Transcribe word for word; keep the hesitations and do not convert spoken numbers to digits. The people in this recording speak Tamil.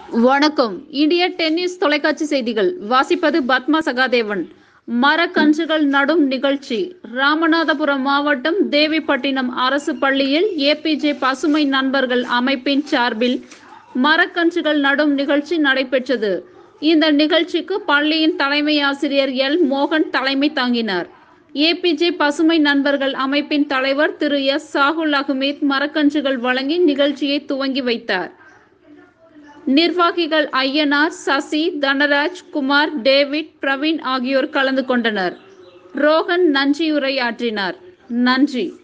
வணக்கம். இந்திய டென்னிஸ் தொலைக்காட்சி செய்திகள் வாசிப்பது பத்மா சகாதேவன். மரக்கன்றுகள் நடும் நிகழ்ச்சி ராமநாதபுரம் மாவட்டம் தேவிப்பட்டினம் அரசு பள்ளியில் ஏபிஜே பசுமை நண்பர்கள் அமைப்பின் சார்பில் மரக்கன்றுகள் நடும் நிகழ்ச்சி நடைபெற்றது. இந்த நிகழ்ச்சிக்கு பள்ளியின் தலைமை ஆசிரியர் எல் மோகன் தலைமை தாங்கினார். ஏபிஜே பசுமை நண்பர்கள் அமைப்பின் தலைவர் திரு எஸ் சாகுல் அகமேத் மரக்கன்றுகள் வழங்கி நிகழ்ச்சியை துவங்கி வைத்தார். நிர்வாகிகள் ஐயனார், சசி, தனராஜ், குமார், டேவிட், பிரவீன் ஆகியோர் கலந்து கொண்டனர். ரோகன் நன்றியுரையாற்றினார். நன்றி.